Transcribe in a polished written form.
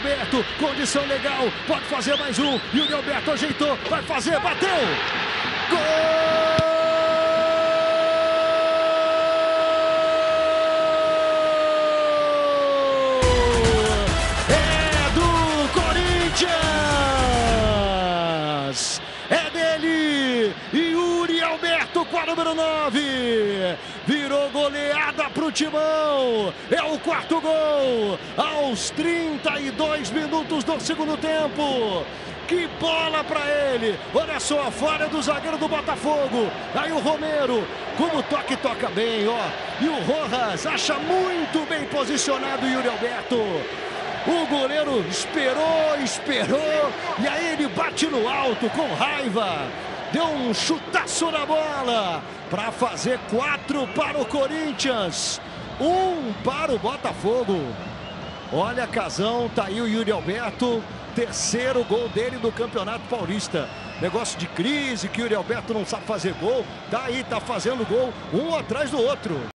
Alberto, condição legal, pode fazer mais um. Yuri Alberto ajeitou, vai fazer, bateu! Gol! É dele, Yuri Alberto com a número 9, virou goleada pro Timão, é o quarto gol, aos 32 minutos do segundo tempo. Que bola para ele, olha só a falha do zagueiro do Botafogo, aí o Romero, como toca bem, ó, e o Rojas acha muito bem posicionado o Yuri Alberto. O goleiro esperou, e aí ele bate no alto com raiva. Deu um chutaço na bola para fazer 4 para o Corinthians, 1 para o Botafogo. Olha, Casão, tá aí o Yuri Alberto, terceiro gol dele no Campeonato Paulista. Negócio de crise, que o Yuri Alberto não sabe fazer gol, tá aí, tá fazendo gol, um atrás do outro.